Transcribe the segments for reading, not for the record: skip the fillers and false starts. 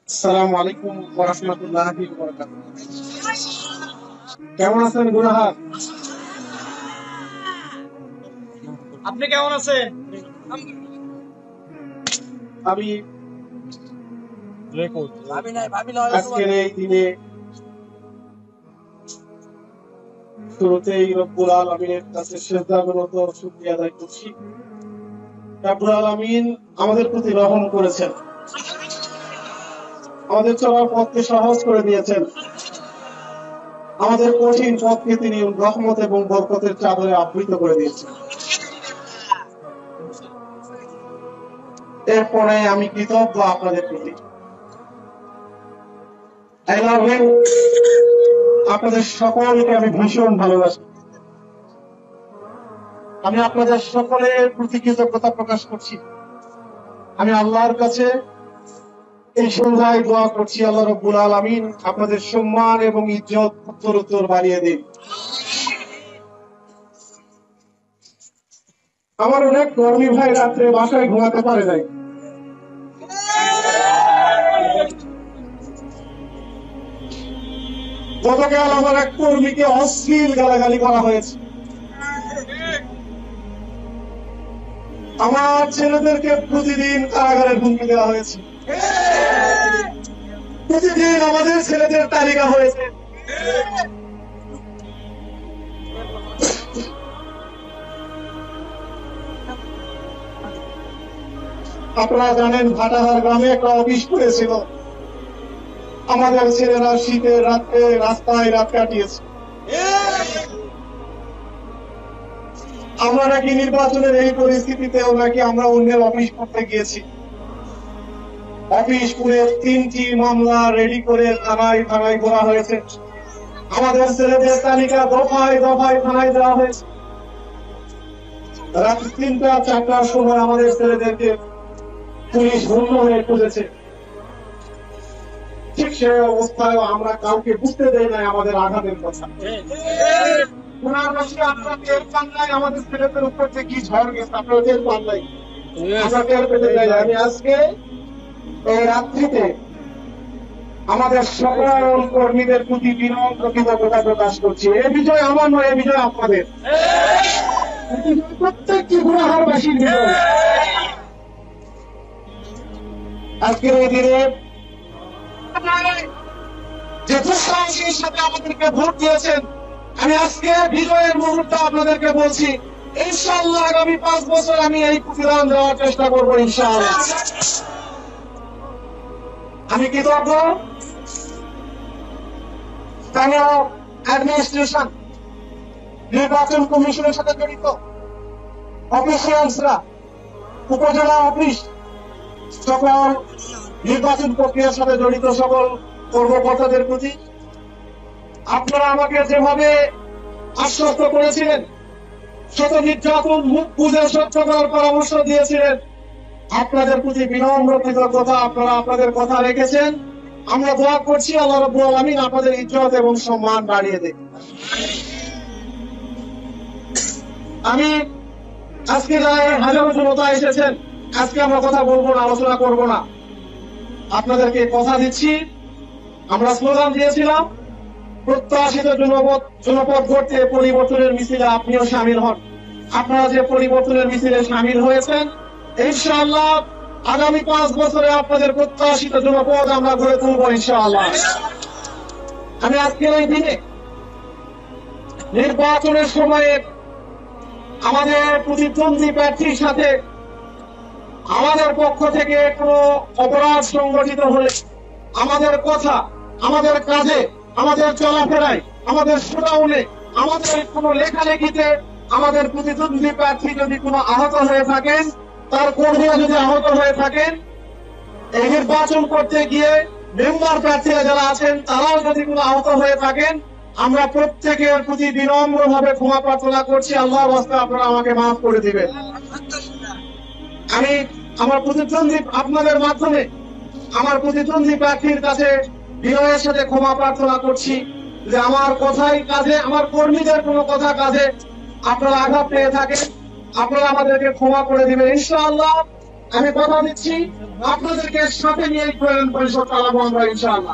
আসসালামু আলাইকুম ওয়া রাহমাতুল্লাহি ওয়া বারাকাতুহু। কেমন আছেন গুনাহার? আপনি কেমন আছেন? আমি আজকের এই দিনে শুরুতেই রব্বুল আলামিনের কাছে সিজদাবনত শুকরিয়া আদায় করছি। রব্বুল আলামিন আমাদের প্রতি রহম করেছেন, আমাদের চলার পথকে সহজ করে দিয়েছেন, আমাদের কঠিন পথকে তিনি রহমত এবং বরকতের চাদরে আবৃত করে দিয়েছেন। এরপরে আমি কৃতজ্ঞ আপনাদের প্রতি। I love you। আপনাদের সকলকে আমি ভীষণ ভালোবাসি। আমি আপনাদের সকলের প্রতি কৃতজ্ঞতা প্রকাশ করছি। আমি আল্লাহর কাছে এই সন্ধ্যায় দোয়া করছি, আল্লাহ রাব্বুল আলামিন আপনাদের সম্মান এবং ইজ্জত উত্তরোত্তর বাড়িয়ে দিন। আমার অনেক কর্মী ভাই রাত্রে বাসায় ঘুমাতে পারে নাই। গতকাল আমার এক কর্মীকে অশ্লীল গালাগালি করা হয়েছে। আমার ছেলেদেরকে প্রতিদিন কারাগারে হুমকি দেওয়া হয়েছে, প্রতিদিন আমাদের ছেলেদের তালিকা হয়েছে। আপনারা জানেন ভাটাহার গ্রামে একটা অফিস করেছিল, আমাদের ছেলেরা শীতের রাত্রে রাস্তায় রাত কাটিয়েছে। আমরা নাকি নির্বাচনের এই পরিস্থিতিতেও নাকি আমরা অন্যের অফিস করতে গিয়েছি। অফিস করে 3টি মামলা রেডি করে থানায় থানায় করা হয়েছে। আমাদের ছেলেদের তালিকা দফায় দফায় থানায় দেওয়া হয়েছে। রাত 3টা-4টার সময় আমাদের ছেলেদেরকে পুলিশ হন্য হয়ে খুঁজেছে। ঠিক সে অবস্থায় আমরা কাউকে বুঝতে দেয় নাই আমাদের আঘাতের কথা। আপনারা টের পান নাই আমাদের ছেলেদের উপর যে কি ঝড় গেছে, আপনারা টের পান নাই, আমরা টের পেতে চাই। আমি আজকে এই রাত্রিতে আমাদের সকল কর্মীদের প্রতি বিনম্র কৃতজ্ঞতা প্রকাশ করছি। এই বিজয় আমার নয়, এই বিজয় আপনাদের, প্রত্যেকটি গুনাহারবাসীর বিজয়। আজকের এই দিনে যে দুঃসাহসের সাথে আমাদেরকে ভোট দিয়েছেন, আমি আজকে বিজয়ের মুহূর্তে আপনাদেরকে বলছি, ইনশাআল্লাহ আগামী 5 বছর আমি এই প্রতিদান দেওয়ার চেষ্টা করবো ইনশাআল্লাহ। আমি কৃতজ্ঞ স্থানীয় অ্যাডমিনিস্ট্রেশন, নির্বাচন কমিশনের সাথে জড়িত অফিসিয়ালসরা, উপজেলা অফিস, সকল নির্বাচন প্রক্রিয়ার সাথে জড়িত সকল কর্মকর্তাদের প্রতি। আপনারা আমাকে যেভাবে আশ্বস্ত করেছিলেন, শত নির্যাতন মুখ বুঝে সহ্য করার পরামর্শ দিয়েছিলেন, আপনাদের প্রতি বিনম্র কৃতজ্ঞতা। আপনারা আপনাদের কথা রেখেছেন। আমরা দোয়া করছি আল্লাহ রাব্বুল আলামিন আপনাদের ইজ্জত এবং সম্মান বাড়িয়ে দেন। আমি আজকে যারা হাজারো জনতা এসেছেন, আজকে আমরা কথা বলবো না, আলোচনা করব না। আপনাদেরকে কথা দিচ্ছি, আমরা স্লোগান দিয়েছিলাম প্রত্যাশিত জনপদ গড়তে পরিবর্তনের মিছিলে আপনিও সামিল হন। আপনারা যে পরিবর্তনের মিছিলে সামিল হয়েছেন, ইনশাআল্লাহ আগামী 5 বছরে আপনাদের প্রত্যাশিত জনপদ আমরা গড়ে তুলব ইনশাআল্লাহ। আমি আজকের এই দিনে নির্বাচনের সময়ে আমাদের প্রতিদ্বন্দ্বী প্রার্থীর সাথে আমাদের পক্ষ থেকে কোনো অপরাধ সংগঠিত হলে আমাদের কথা, আমাদের কাজে, আমাদের চলাফেরায়, আমাদের শোডাউনে, আমাদের কোনো লেখালেখিতে আমাদের প্রতিদ্বন্দ্বী প্রার্থী যদি কোনো আহত হয়ে থাকেন, তার কর্মীরা যদি আহত হয়ে থাকেন, এই নির্বাচন করতে গিয়ে মেম্বার প্রার্থীরা যারা আছেন তারাও যদি কোনো আহত হয়ে থাকেন, আমরা প্রত্যেকের প্রতি বিনম্র ভাবে ক্ষমা প্রার্থনা করছি। আল্লাহর রাস্তায় আপনারা আমাকে মাফ করে দিবেন। আমি আমার প্রতিদ্বন্দ্বী, আপনাদের মাধ্যমে আমার প্রতিদ্বন্দ্বী প্রার্থীর কাছে বিনয়ের সাথে ক্ষমা প্রার্থনা করছি যে আমার কথাই কাজে, আমার কর্মীদের কোনো কথা কাজে আপনারা আঘাত পেয়ে থাকেন, আপনারা আমাদেরকে ক্ষমা করে দিবেন ইনশাআল্লাহ। আমি কথা দিচ্ছি আপনাদেরকে সাথে নিয়ে প্রয়োজন পরিষদ চালাবো আমরা ইনশাআল্লাহ।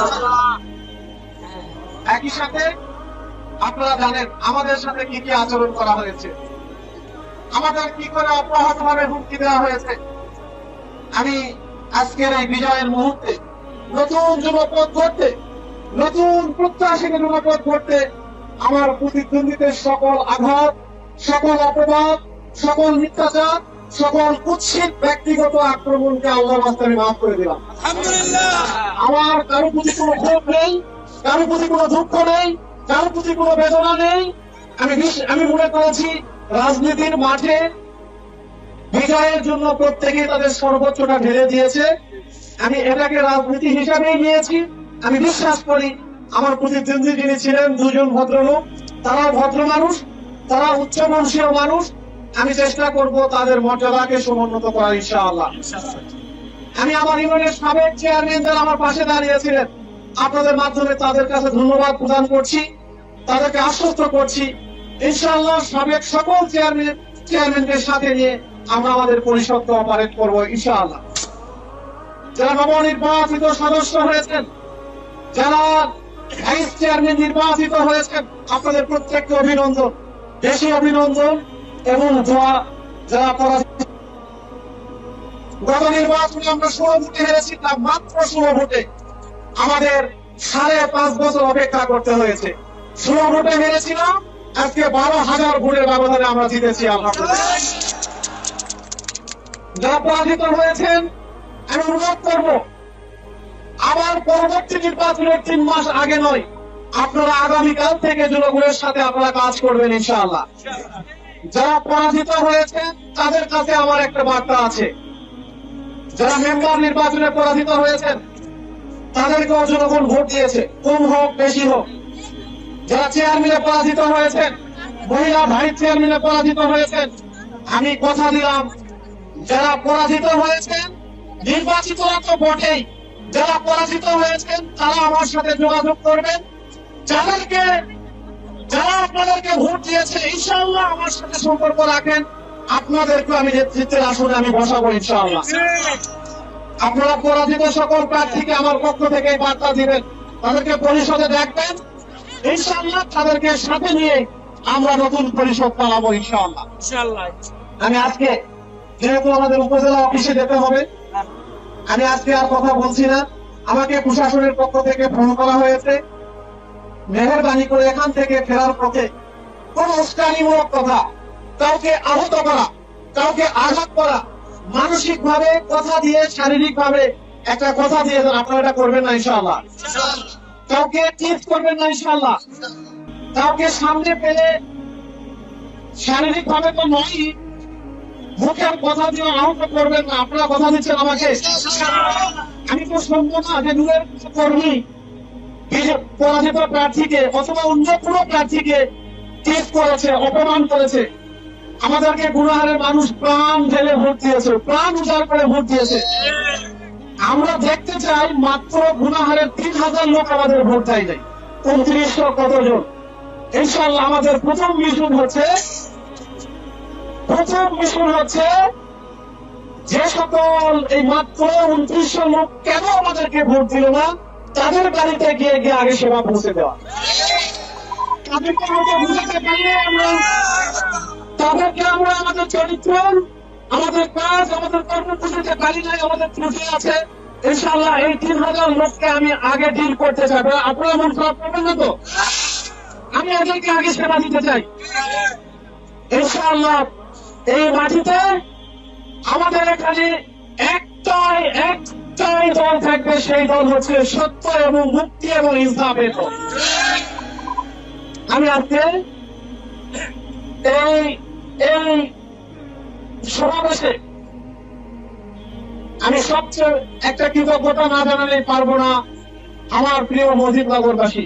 একই সাথে আপনারা জানেন আমাদের সাথে কি কি আচরণ করা হয়েছে, আমাদের কি করে অব্যাহতভাবে হুমকি দেওয়া হয়েছে। আমি আজকের এই বিজয়ের মুহূর্তে নতুন যুবপথ গড়তে, নতুন প্রত্যাশিত যুবপথ গড়তে আমার প্রতিদ্বন্দ্বীদের সকল আঘাত, সকল অপবাদ, সকল মিথ্যাচার, সকল কুৎসিত ব্যক্তিগত আক্রমণকে আল্লাহর রাস্তায় আমি মাফ করে দিলাম। আমার কারো প্রতি কোনো ক্ষোভ নেই, কারো প্রতি কোনো দুঃখ নেই, কারো প্রতি কোনো বেদনা নেই। আমি মনে করেছি রাজনীতির মাঠে বিজয়ের জন্য প্রত্যেকে তাদের সর্বোচ্চটা ঢেলে দিয়েছে। আমি এটাকে রাজনীতি হিসাবেই নিয়েছি। আমি বিশ্বাস করি আমার প্রতিদ্বন্দ্বী যিনি ছিলেন দুজন ভদ্রলোক, তারা ভদ্র মানুষ, তারা উচ্চ বংশীয় মানুষ। আমি চেষ্টা করব তাদের মর্যাদাকে সমুন্নত করার ইনশাআল্লাহ। আমি আমার ইউনিয়নের সাবেক চেয়ারম্যান যারা আমার পাশে দাঁড়িয়েছিলেন, আপনাদের মাধ্যমে তাদের কাছে ধন্যবাদ প্রদান করছি, তাদেরকে আশ্বস্ত করছি ইনশাআল্লাহ সাবেক সকল চেয়ারম্যানকে সাথে নিয়ে আমরা আমাদের পরিষদকে অপারেট করব ইনশাআল্লাহ। যারা নবনির্বাচিত সদস্য হয়েছেন, যারা ভাইস চেয়ারম্যান নির্বাচিত হয়েছেন, আপনাদের প্রত্যেককে অভিনন্দন, বেশি অভিনন্দন এবং দোয়া। যারা গত নির্বাচনে আমরা 16 ভোটে হেরেছিলাম, মাত্র 16 ভোটে আমাদের 5.5 বছর অপেক্ষা করতে হয়েছে। 16 ভোটে হেরেছিলাম, আজকে 12,000 ভোটের ব্যবধানে আমরা জিতেছি আলহামদুলিল্লাহ। যারা পরাজিত হয়েছেন, আমি অনুরোধ করব আবার পরবর্তী নির্বাচনের 3 মাস আগে নয়, আপনারা আগামীকাল থেকে জনগণের সাথে আপনারা কাজ করবেন ইনশাআল্লাহ। যারা পরাজিত হয়েছে তাদের কাছে আমার একটা বার্তা আছে, যারা মেম্বার নির্বাচনে পরাজিত হয়েছেন তাদেরকেও জনগণ ভোট দিয়েছে, কম হোক বেশি হোক। যারা চেয়ারম্যানে পরাজিত হয়েছেন, মহিলা ভাইস চেয়ারম্যানে পরাজিত হয়েছেন, আমি কথা দিলাম যারা পরাজিত হয়েছেন নির্বাচিতরা তো বটেই, যারা পরাজিত হয়েছেন তারা আমার সাথে যোগাযোগ করবেন। যারা আপনাদেরকে ভোট দিয়েছে ইনশাআল্লাহ আমার সাথে সম্পর্ক রাখেন, আপনাদেরকে আমি নেতৃত্বের আসনে আমি বসাবো ইনশাআল্লাহ। আপনারা পরাজিত সকল প্রার্থীকে আমার পক্ষ থেকে এই বার্তা দিবেন, তাদেরকে পরিষদে দেখবেন ইনশাআল্লাহ। তাদেরকে সাথে নিয়ে আমরা নতুন পরিষদ চালাবো ইনশাআল্লাহ। আমি আজকে যেহেতু আমাদের উপজেলা অফিসে যেতে হবে, আমি আজকে আর কথা বলছি না। আমাকে প্রশাসনের পক্ষ থেকে ফোন করা হয়েছে, মেহেরবানি করে এখান থেকে ফেরার পথে কোন উস্কানিমূলক কথা, কাউকে আহত করা, কাউকে আঘাত করা, মানসিক ভাবে কথা দিয়ে, শারীরিক ভাবে একটা কথা দিয়ে আপনারা এটা করবেন না ইনশাআল্লাহ। কাউকে টিচ করবেন না ইনশাআল্লাহ। কাউকে সামনে পেলে শারীরিক ভাবে তো নয়, মুখের কথা দিয়ে আহত করবেন না। আপনারা কথা দিচ্ছেন আমাকে, আমি তো শুনবো না যে দূরের কর্মী পরাজিত প্রার্থীকে অথবা অন্য কোন প্রার্থীকে টিচ করেছে, অপমান করেছে। আমাদেরকে গুনাহের মানুষ প্রাণ ঢেলে ভোট দিয়েছে, প্রাণ উজাড় করে ভোট দিয়েছে। আমরা দেখতে চাই মাত্র গুনাহের 3,000 লোক আমাদের ভোট দেয় নাই, 2900 কতজন। ইনশাআল্লাহ আমাদের প্রথম মিশন হচ্ছে যে সকল এই মাত্র 2900 লোক কেন আমাদেরকে ভোট দিল না, তাদের বাড়িতে গিয়ে আগে সেবা পৌঁছে দেওয়া। তাদেরকে আমরা বুঝাতে পারলে তাদেরকে আমরা আমাদের চরিত্র, আমাদের কাজ, আমাদের কর্ম বুঝাতে পারি নাই, আমাদের ত্রুটি আছে। ইনশাআল্লাহ এই 3,000 লোককে আমি আগে ডিল করতে চাই। আপনারা মন খারাপ করবেন না তো? আমি এদেরকে আগে সেবা দিতে চাই ইনশাআল্লাহ। এই মাটিতে আমাদের এখানে একটাই দল থাকবে, সেই দল হচ্ছে সত্য এবং মুক্তি এবং ইনসাফের দল। আমি আজকে এই সমাবেশে আমি সবচেয়ে একটা কৃতজ্ঞতা না জানালে পারবো না আমার প্রিয় মজিদনগরবাসী।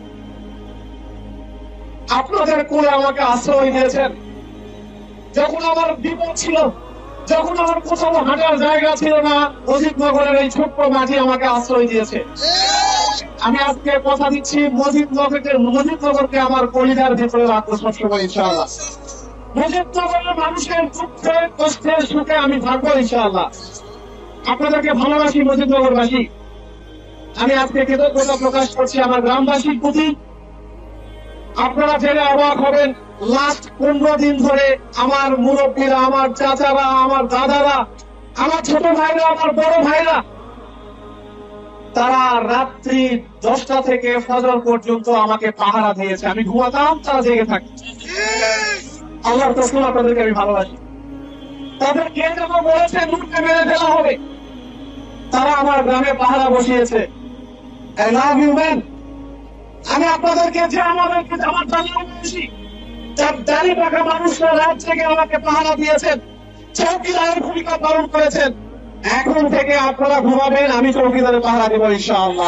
আপনাদের কোলে আমাকে আশ্রয় দিয়েছেন, যখন আমার বিপদ ছিল, যখন আমার কোথাও হাঁটার জায়গা ছিল না, মজিদনগরের এই ছোট্ট মাটি আমাকে আশ্রয় দিয়েছে। আমি আজকে কথা দিচ্ছি মজিদনগরকে আমার কলিজার ভিতরে রাখবো সবসময় ইনশাআল্লাহ। মুজিবনগরের মানুষের দুঃখে কষ্টে সুখে আমি থাকবো ইনশাআল্লাহ। আপনাদেরকে ভালোবাসি মুজিবনগরবাসী। আমি আজকে কৃতজ্ঞতা প্রকাশ করছি আমার গ্রামবাসীর প্রতি। আপনারা জেনে অবাক হবেন, লাস্ট 15 দিন ধরে আমার মুরব্বীরা, আমার চাচারা, আমার দাদারা, আমার ছোট ভাইরা, আমার বড় ভাইরা, তারা রাত্রি 10টা থেকে ফজর পর্যন্ত আমাকে পাহারা দিয়েছে। আমি ঘুমাতাম, তারা জেগে থাকত। আল্লাহর কসম, আপনাদেরকে আমি ভালোবাসি। তাদের কে যেন বলেছে লুটকে মেরে ফেলা হবে, তারা আমার গ্রামে পাহারা বসিয়েছে। I love you man। আমি আপনাদেরকে যে আমাদেরকে আমার দাঁড়িয়ে থাকা মানুষরা রাত থেকে আমাকে পাহারা দিয়েছেন, চৌকিদারের ভূমিকা পালন করেছেন, এখন থেকে আপনারা ঘুমাবেন, আমি চৌকিদারের পাহারা দেবো ইনশাআল্লাহ।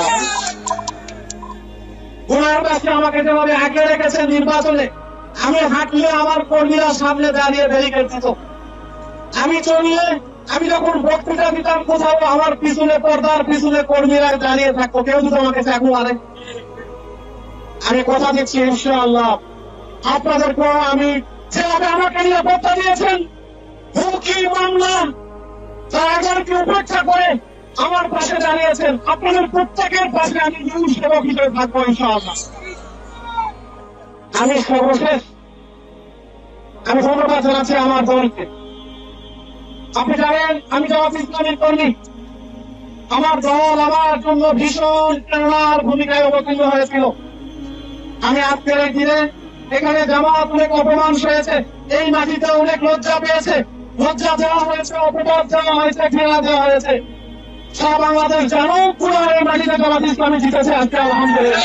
গুনার কাছে আমাকে যেভাবে আগে রেখেছেন নির্বাচনে, আমি হাঁটলে আমার কর্মীরা সামনে দাঁড়িয়ে ব্যারিকেড দিত। আমি চললে, আমি যখন বক্তৃতা দিতাম কোথাও, আমার পিছনে পর্দার পিছনে কর্মীরা দাঁড়িয়ে থাকতো, কেউ যদি আমাকে চাকু মারে। আমি কথা দিচ্ছি ইনশাআল্লাহ আপনাদেরকে আমি যেভাবে আমাকে নিরাপত্তা দিয়েছেন, হুমকি মামলা তাদেরকে উপেক্ষা করে আমার পাশে দাঁড়িয়েছেন, আপনাদের প্রত্যেকের পাশে আমি নিউজ সেবক হিসেবে থাকবো ইনশাআল্লাহ। আমি সর্বশেষ আমি ধন্যবাদ জানাচ্ছি আমার দলকে। আপনি জানেন আমি জামাত ইসলামীর কর্মী। আমার দল আমার জন্য ভীষণ প্রেরণার ভূমিকায় অবতীর্ণ হয়েছিল। আমি আজকের এই দিনে এখানে জামাত অনেক অপমান হয়েছে, এই মাটিতে অনেক লজ্জা পেয়েছে, লজ্জা দেওয়া হয়েছে, অপবাদ দেওয়া হয়েছে, ঘৃণা দেওয়া হয়েছে। সারা বাংলাদেশ জানো পুরো এই মাটিতে জামাত ইসলামী জিতেছে আজকে আলহামদুলিল্লাহ।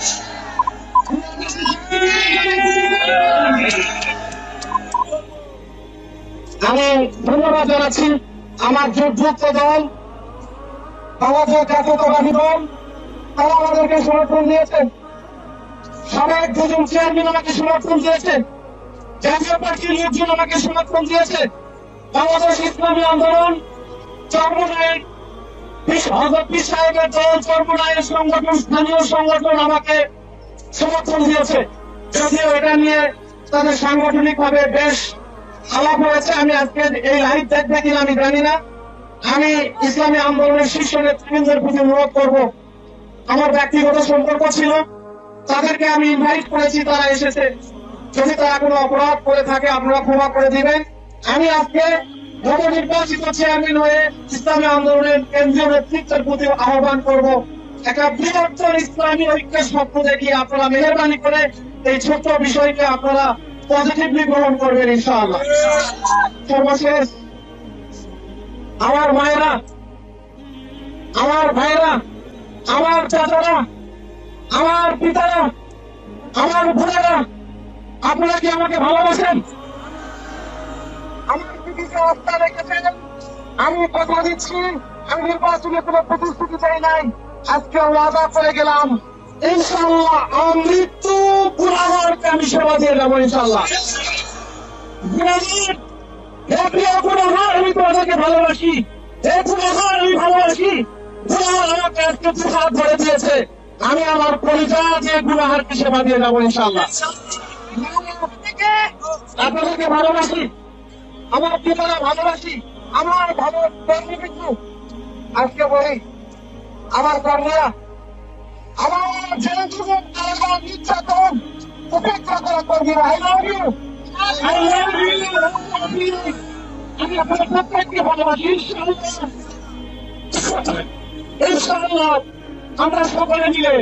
আমি ধন্যবাদ জানাচ্ছি আমার জোটভুক্ত দল, বাংলাদেশ জাতীয়তাবাদী দল, তারা আমাদেরকে সমর্থন দিয়েছে। সাবেক দুজন চেয়ারম্যান আমাকে সমর্থন দিয়েছে, জাতীয় পার্টির লোকজন আমাকে সমর্থন দিয়েছে, বাংলাদেশ ইসলামী আন্দোলন, চর্মনায়ের হযরত পীর সাহেবের দল, চর্মনায়ের সংগঠন, স্থানীয় সংগঠন আমাকে সমর্থন দিয়েছে। যদিও এটা নিয়ে তাদের সাংগঠনিক ভাবে বেশ আলাপ হয়েছে, আমি আজকে এই লাইভ দেখবে কিনা আমি জানি না। আমি ইসলামী আন্দোলনের শীর্ষ নেতৃবৃন্দের প্রতি অনুরোধ করবো, আমার ব্যক্তিগত সম্পর্ক ছিল, তাদেরকে আমি ইনভাইট করেছি, তারা এসেছে। যদি তারা কোনো অপরাধ করে থাকে আপনারা ক্ষমা করে দিবেন। আমি আজকে নবনির্বাচিত চেয়ারম্যান হয়ে ইসলামী আন্দোলনের কেন্দ্রীয় নেতৃত্বের প্রতি আহ্বান করব, একটা বৃহত্তর ইসলামী ঐক্যের স্বপ্ন দেখিয়ে আপনারা মেহেরবানি করে এই ছোট্ট বিষয়কে আপনারা পজিটিভলি গ্রহণ করবেন ইনশাআল্লাহ। সর্বশেষ আমার মায়েরা, আমার ভাইয়েরা, আমার চাচারা, আমার পিতারা, আমার বোনেরা, আপনারা কি আমাকে ভালোবাসেন? আমার দিকে আস্থা রেখেছেন। আমি কথা দিচ্ছি, আমি নির্বাচনে কোনো প্রতিশ্রুতি চাই নাই, আজকে ওয়াদা করে গেলাম ইনশাআল্লাহ আমার মৃত্যু গুনাহগারকে আমি সেবা দিয়ে যাবো ইনশাআল্লাহ। গুনাহগার, আমি তোমাদেরকে ভালোবাসি, গুনাহগার আমি ভালোবাসি। গুনাহগার আমাকে আজকে হাত ধরে দিয়েছে, আমি আমার পরিচয় দিয়ে গুনাহগারকে সেবা দিয়ে যাবো ইনশাআল্লাহ। আপনাদেরকে ভালোবাসি, আমার পিতারা ভালোবাসি, আমার ভালো কর্মী কিন্তু আজকে বলি আমার কর্মীরা, আমার যে যুবক তারা নির্যাতন উপেক্ষা করা কর্মীরা, I love you, I love you. আমি আপনাদের প্রত্যেককে ভালোবাসি ইনশাআল্লাহ। আমরা সকলে মিলে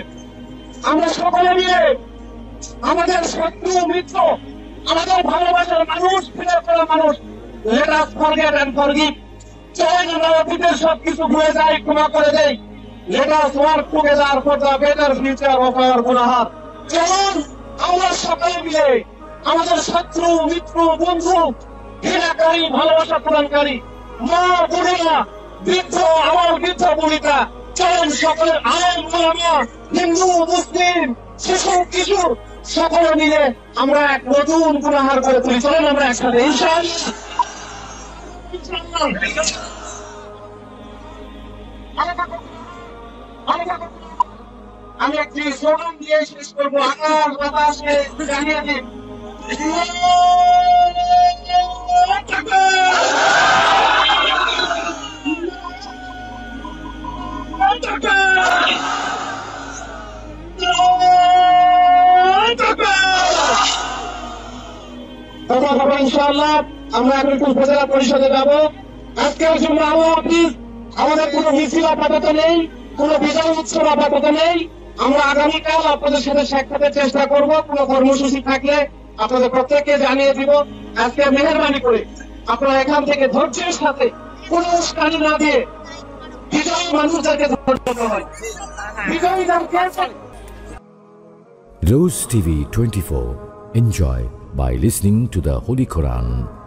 আমাদের শত্রু মিত্র, আমাদের ভালোবাসার মানুষ, ফিরে করা মানুষ, let us forget and forgive। চলেন আমরা অতীতের সবকিছু ভুলে যাই, ক্ষমা করে দেই। Let us work together for the better future of our গুনাহগার। চলুন আমরা সকলে মিলে আমাদের শত্রু মিত্র বন্ধু, ঘৃণাকারী ভালোবাসা প্রদানকারী মা বোনেরা, বৃদ্ধ আমার বৃদ্ধ বনিতা, চলুন সকলের আলেম ওলামা, হিন্দু মুসলিম শিশু কিশোর সকলে মিলে আমরা এক নতুন গুনাহগার করে তুলি। চলেন আমরা একসাথে ইনশাআল্লাহ। আমি একটি স্লোগান দিয়ে শেষ করবো, আকাশ বাতাসে জানিয়ে দিন ইনশাআল্লাহ আমরা এখন একটু উপজেলা পরিষদে যাব। আজকের জন্য আল্লাহ হাফিজ। আমাদের কোনো মিছিল আপাতত নেই, কোনো বিজয় উৎসব আপাতত নেই। আমরা আগামীকাল আপনাদের সাথে সাক্ষাতের চেষ্টা করব। কোনো কর্মসূচি থাকলে আপনাদের প্রত্যেককে জানিয়ে দিব। আজকে মেহেরবানি করে আপনারা এখান থেকে ধৈর্যের সাথে কোনো উস্কানি না দিয়ে বিজয়ী মানুষদেরকে ধৈর্য হয়, বিজয়ীদেরকে Rose TV 24. Enjoy by listening to the Holy Quran.